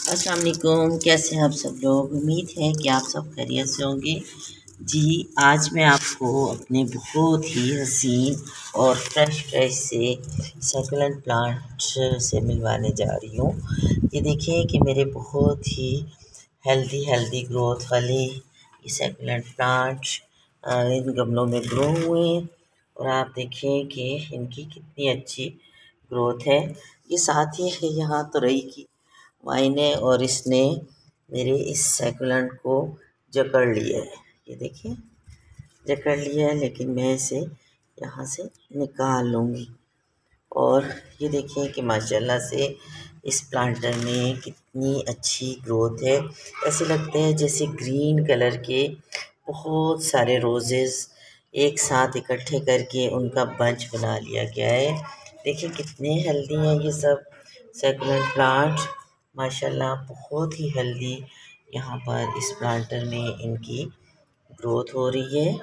अस्सलाम वालेकुम। कैसे हैं आप सब लोग? उम्मीद है कि आप सब खैरियत से होंगे। जी, आज मैं आपको अपने बहुत ही हसीन और फ्रेश से सक्लेंट प्लांट से मिलवाने जा रही हूँ। ये देखिए कि मेरे बहुत ही हेल्दी ग्रोथ वाले ये सक्लेंट प्लांट्स इन गमलों में ग्रो हुए हैं और आप देखें कि इनकी कितनी अच्छी ग्रोथ है। ये साथ ही है यहाँ तुरई की वाइने और इसने मेरे इस सैकुलेंट को जकड़ लिया है। ये देखिए जकड़ लिया है, लेकिन मैं इसे यहाँ से निकाल लूँगी। और ये देखिए कि माशाल्लाह से इस प्लांटर में कितनी अच्छी ग्रोथ है। ऐसे लगते हैं जैसे ग्रीन कलर के बहुत सारे रोजेस एक साथ इकट्ठे करके उनका बंच बना लिया गया है। देखिए कितने हेल्दी हैं ये सब सैकुलेंट प्लांट, माशाल्लाह बहुत ही हेल्दी। यहाँ पर इस प्लांटर में इनकी ग्रोथ हो रही है।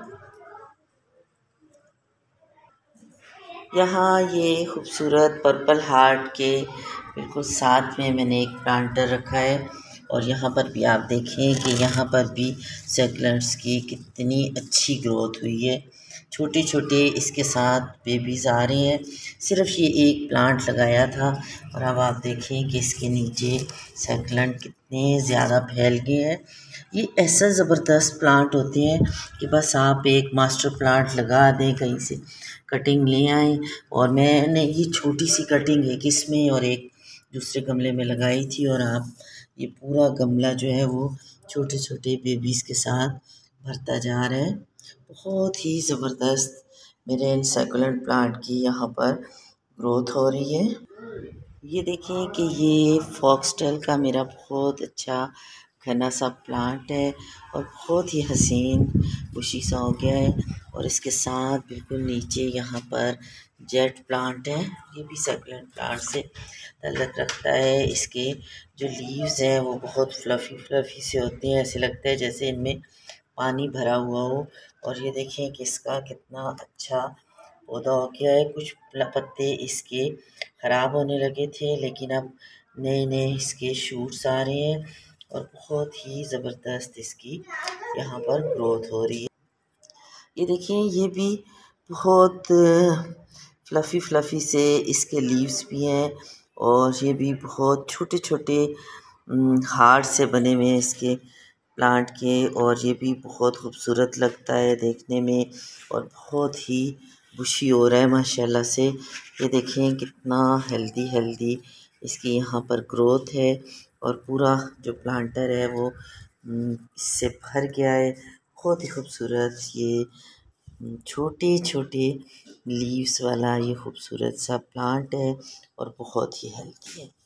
यहाँ ये खूबसूरत पर्पल हार्ट के बिल्कुल साथ में मैंने एक प्लांटर रखा है और यहाँ पर भी आप देखें कि यहाँ पर भी सैकुलेंट्स की कितनी अच्छी ग्रोथ हुई है। छोटे छोटे इसके साथ बेबीज़ आ रहे हैं। सिर्फ ये एक प्लांट लगाया था और अब आप देखें कि इसके नीचे सैकुलेंट कितने ज़्यादा फैल गए हैं। ये ऐसा ज़बरदस्त प्लांट होते हैं कि बस आप एक मास्टर प्लांट लगा दें, कहीं से कटिंग ले आएँ। और मैंने ये छोटी सी कटिंग एक इसमें और एक दूसरे गमले में लगाई थी और आप ये पूरा गमला जो है वो छोटे छोटे बेबीज़ के साथ भरता जा रहा है। बहुत ही ज़बरदस्त मेरे इन सैकुलेंट प्लांट की यहाँ पर ग्रोथ हो रही है। ये देखिए कि ये फॉक्सटेल का मेरा बहुत अच्छा घना सा प्लांट है और बहुत ही हसीन खुशी सा हो गया है। और इसके साथ बिल्कुल नीचे यहाँ पर जेट प्लांट है। ये भी सकुलेंट प्लांट से ताल्लुक़ रखता है। इसके जो लीव्स हैं वो बहुत फ्लफ़ी से होते हैं, ऐसे लगता है जैसे इनमें पानी भरा हुआ हो। और ये देखें कि इसका कितना अच्छा पौधा हो गया है। कुछ पत्ते इसके ख़राब होने लगे थे, लेकिन अब नए इसके शूट्स आ रहे हैं और बहुत ही ज़बरदस्त इसकी यहाँ पर ग्रोथ हो रही है। ये देखिए ये भी बहुत फ्लफ़ी से इसके लीव्स भी हैं और ये भी बहुत छोटे छोटे हार्ट से बने हुए हैं इसके प्लांट के। और ये भी बहुत खूबसूरत लगता है देखने में और बहुत ही बुशी हो रहा है माशाल्लाह से। ये देखें कितना हेल्दी इसकी यहाँ पर ग्रोथ है और पूरा जो प्लांटर है वो इससे भर गया है। बहुत ही खूबसूरत ये छोटे लीव्स वाला ये खूबसूरत सा प्लांट है और बहुत ही हेल्दी है।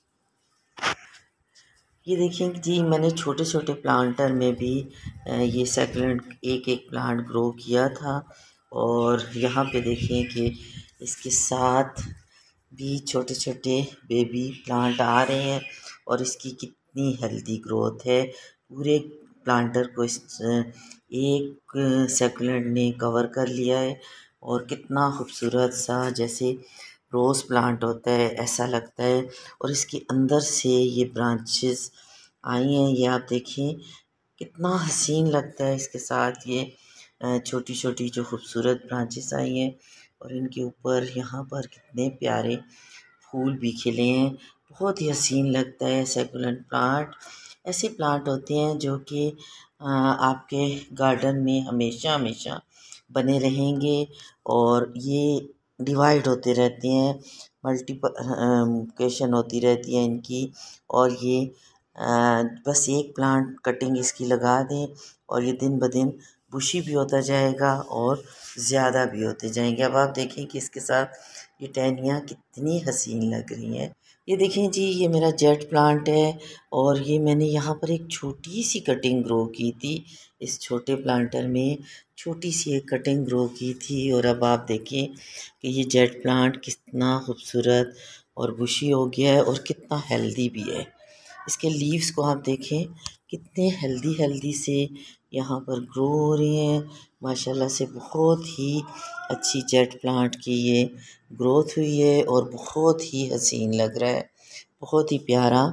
ये देखिए कि जी मैंने छोटे प्लांटर में भी ये सैकुलेंट एक प्लांट ग्रो किया था और यहाँ पे देखें कि इसके साथ भी छोटे बेबी प्लांट आ रहे हैं और इसकी कितनी हेल्दी ग्रोथ है। पूरे प्लांटर को इस एक सैकुलेंट ने कवर कर लिया है और कितना खूबसूरत सा जैसे रोज़ प्लांट होता है ऐसा लगता है। और इसके अंदर से ये ब्रांचेस आई हैं, ये आप देखिए कितना हसीन लगता है। इसके साथ ये छोटी जो खूबसूरत ब्रांचेस आई हैं और इनके ऊपर यहाँ पर कितने प्यारे फूल भी खिले हैं। बहुत ही हसीन लगता है सैकुलेंट प्लांट। ऐसे प्लांट होते हैं जो कि आपके गार्डन में हमेशा बने रहेंगे और ये डिवाइड होते रहते हैं, मल्टीप्लिकेशन होती रहती है इनकी। और ये बस एक प्लांट कटिंग इसकी लगा दें और ये दिन ब दिन बुशी भी होता जाएगा और ज़्यादा भी होते जाएंगे। अब आप देखें कि इसके साथ ये टहनियाँ कितनी हसीन लग रही हैं। ये देखें जी ये मेरा जेट प्लांट है और ये मैंने यहाँ पर एक छोटी सी कटिंग ग्रो की थी। इस छोटे प्लांटर में छोटी सी एक कटिंग ग्रो की थी और अब आप देखें कि ये जेट प्लांट कितना खूबसूरत और बुशी हो गया है और कितना हेल्दी भी है। इसके लीव्स को आप देखें कितने हेल्दी से यहाँ पर ग्रो हो रही हैं माशाल्लाह से। बहुत ही अच्छी जेट प्लांट की ये ग्रोथ हुई है और बहुत ही हसीन लग रहा है, बहुत ही प्यारा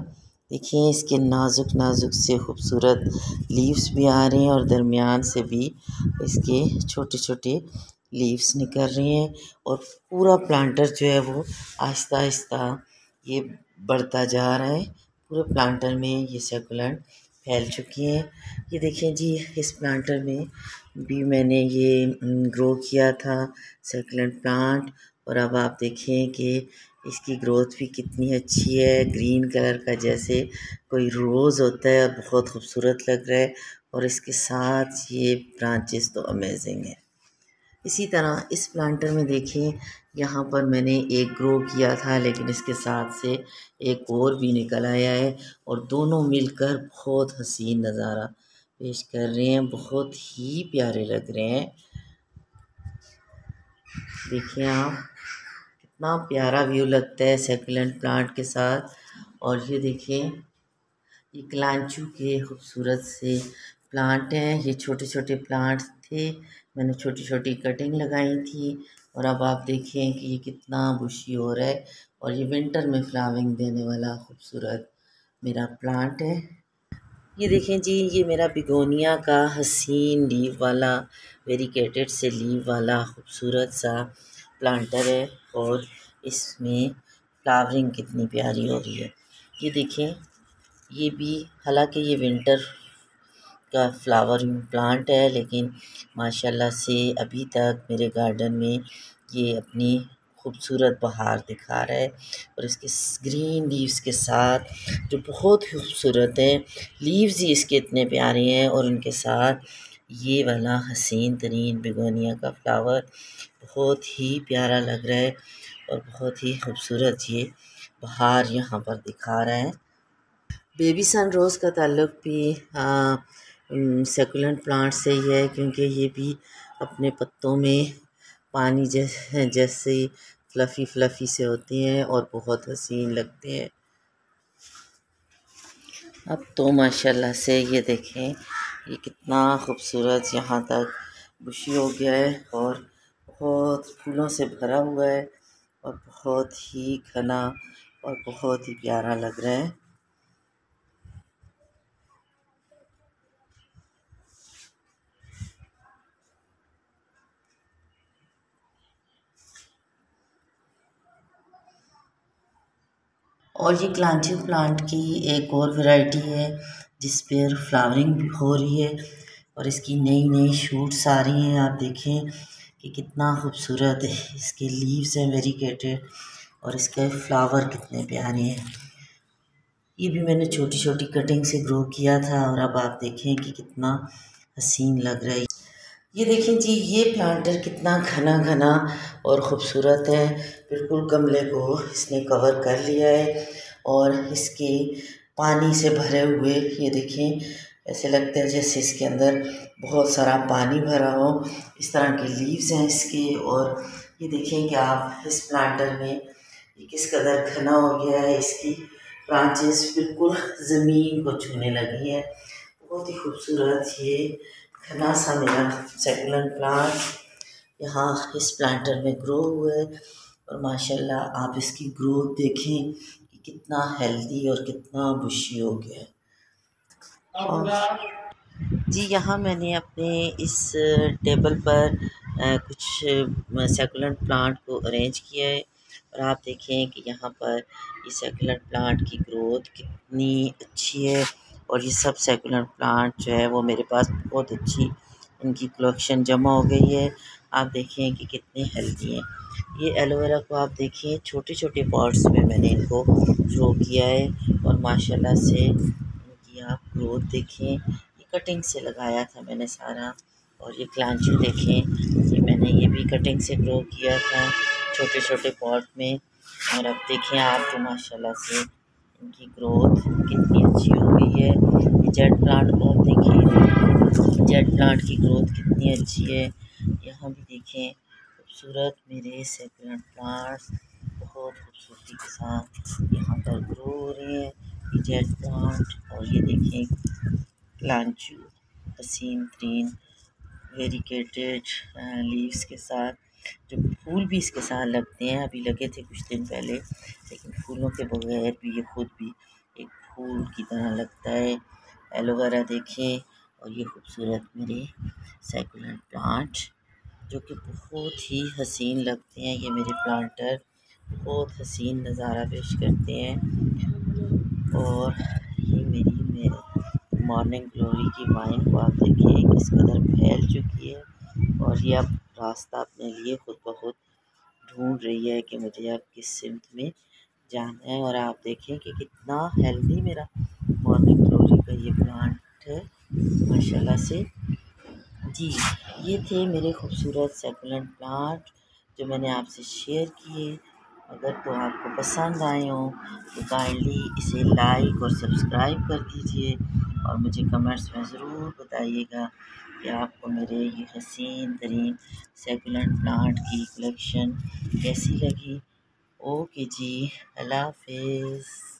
देखिए इसके नाजुक नाजुक से खूबसूरत लीव्स भी आ रहे हैं और दरमियान से भी इसके छोटे छोटे लीव्स निकल रहे हैं और पूरा प्लांटर जो है वो आहिस्ता आहिस्ता ये बढ़ता जा रहा है। पूरे प्लांटर में ये सक्युलेंट फैल चुकी हैं। ये देखिए जी, इस प्लांटर में भी मैंने ये ग्रो किया था सक्युलेंट प्लांट, और अब आप देखें कि इसकी ग्रोथ भी कितनी अच्छी है। ग्रीन कलर का जैसे कोई रोज़ होता है, बहुत खूबसूरत लग रहा है। और इसके साथ ये ब्रांचेस तो अमेजिंग है। इसी तरह इस प्लांटर में देखिए, यहाँ पर मैंने एक ग्रो किया था, लेकिन इसके साथ से एक और भी निकल आया है और दोनों मिलकर बहुत हसीन नज़ारा पेश कर रहे हैं। बहुत ही प्यारे लग रहे हैं। देखिए आप, कितना प्यारा व्यू लगता है सक्यूलेंट प्लांट के साथ। और ये देखिए, ये कलांचू के खूबसूरत से प्लांट हैं। ये छोटे छोटे प्लांट्स थे, मैंने छोटी छोटी कटिंग लगाई थी, और अब आप देखें कि ये कितना बुशी हो रहा है। और ये विंटर में फ्लावरिंग देने वाला खूबसूरत मेरा प्लांट है। ये देखें जी, ये मेरा बिगोनिया का हसीन लीव वाला, वेरिकेटेड से लीव वाला खूबसूरत सा प्लांटर है, और इसमें फ्लावरिंग कितनी प्यारी हो रही है। ये देखें, ये भी, हालांकि ये विंटर का फ्लावरिंग प्लांट है, लेकिन माशाल्लाह से अभी तक मेरे गार्डन में ये अपनी खूबसूरत बहार दिखा रहा है। और इसके ग्रीन लीव्स के साथ जो बहुत ही खूबसूरत है, लीव्स ही इसके इतने प्यारे हैं, और उनके साथ ये वाला हसीन तरीन बिगोनिया का फ्लावर बहुत ही प्यारा लग रहा है, और बहुत ही खूबसूरत ये बहार यहाँ पर दिखा रहा है। बेबी सन रोज़ का ताल्लुक भी सेकुलेंट प्लांट से ही है, क्योंकि ये भी अपने पत्तों में पानी जैसे फ्लफ़ी फ्लफ़ी से होते हैं और बहुत हसीन लगते हैं। अब तो माशाल्लाह से ये देखें, ये कितना खूबसूरत यहाँ तक बुशी हो गया है, और बहुत फूलों से भरा हुआ है, और बहुत ही घना और बहुत ही प्यारा लग रहा है। और ये क्लांची प्लांट की एक और वैरायटी है जिस पर फ्लावरिंग भी हो रही है, और इसकी नई नई शूट्स आ रही हैं। आप देखें कि कितना खूबसूरत है, इसके लीव्स हैं वेरीकेटेड, और इसके फ्लावर कितने प्यारे हैं। ये भी मैंने छोटी छोटी कटिंग से ग्रो किया था, और अब आप देखें कि कितना हसीन लग रहा है। ये देखें जी, ये प्लांटर कितना घना घना और ख़ूबसूरत है। बिल्कुल गमले को इसने कवर कर लिया है, और इसके पानी से भरे हुए, ये देखें, ऐसे लगता है जैसे इसके अंदर बहुत सारा पानी भरा हो। इस तरह के लीव्स हैं इसके। और ये देखें कि आप इस प्लांटर में ये किस कदर घना हो गया है। इसकी ब्रांचेस बिल्कुल ज़मीन को छूने लगी हैं। बहुत ही खूबसूरत ये घना सा मेरा सेकुलेंट प्लांट यहाँ इस प्लांटर में ग्रो हुआ है, और माशाल्लाह आप इसकी ग्रोथ देखें कि कितना हेल्दी और कितना बुशी हो गया है। और जी, यहाँ मैंने अपने इस टेबल पर कुछ सेकुलेंट प्लांट को अरेंज किया है, और आप देखें कि यहाँ पर ये सेकुलेंट प्लांट की ग्रोथ कितनी अच्छी है। और ये सब सेकुलेंट प्लांट जो है वो मेरे पास बहुत अच्छी, इनकी कलेक्शन जमा हो गई है। आप देखें कि कितने हेल्दी हैं। ये एलोवेरा को आप देखिए, छोटे छोटे पॉट्स में मैंने इनको ग्रो किया है, और माशाल्लाह से इनकी आप ग्रोथ देखें। ये कटिंग से लगाया था मैंने सारा। और ये क्लांचू देखें, ये भी कटिंग से ग्रो किया था छोटे छोटे पॉट में। और अब देखें आप तो माशाल्लाह से इनकी ग्रोथ कितनी अच्छी हो गई है। ये जेड प्लांट को आप देखिए, जेड प्लांट की ग्रोथ कितनी अच्छी है। यहाँ भी देखें, खूबसूरत मेरे सेकुलेंट प्लांट्स बहुत खूबसूरती के साथ यहाँ पर ग्रो हो रहे हैं। ये जेड प्लांट, और ये देखें क्लांचू, हसीन ग्रीन वेरिकेटेड लीव्स के साथ, जो फूल भी इसके साथ लगते हैं। अभी लगे थे कुछ दिन पहले, लेकिन फूलों के बगैर भी ये खुद भी एक फूल की तरह लगता है। एलोवेरा देखें, और ये खूबसूरत मेरे सैकुलेंट प्लांट जो कि बहुत ही हसीन लगते हैं। ये मेरे प्लांटर बहुत हसीन नज़ारा पेश करते हैं। और ये मेरी मॉर्निंग ग्लोरी की वाइन को आप देखें किस कदर फैल चुकी है, और ये अब रास्ता अपने लिए खुद ब खुद ढूंढ रही है कि मुझे अब किस सिमत में जाना है। और आप देखें कि कितना हेल्दी मेरा मॉर्निंग ग्लोरी का ये प्लांट है माशाल्लाह से। जी, ये थे मेरे खूबसूरत सैकुलेंट प्लांट जो मैंने आपसे शेयर किए। अगर तो आपको पसंद आए हों तो काइंडली इसे लाइक और सब्सक्राइब कर दीजिए, और मुझे कमेंट्स में ज़रूर बताइएगा कि आपको मेरे ये हसीन तरीन सैकुलेंट प्लांट की कलेक्शन कैसी लगी। ओके जी, अल्लाह हाफ़िज़।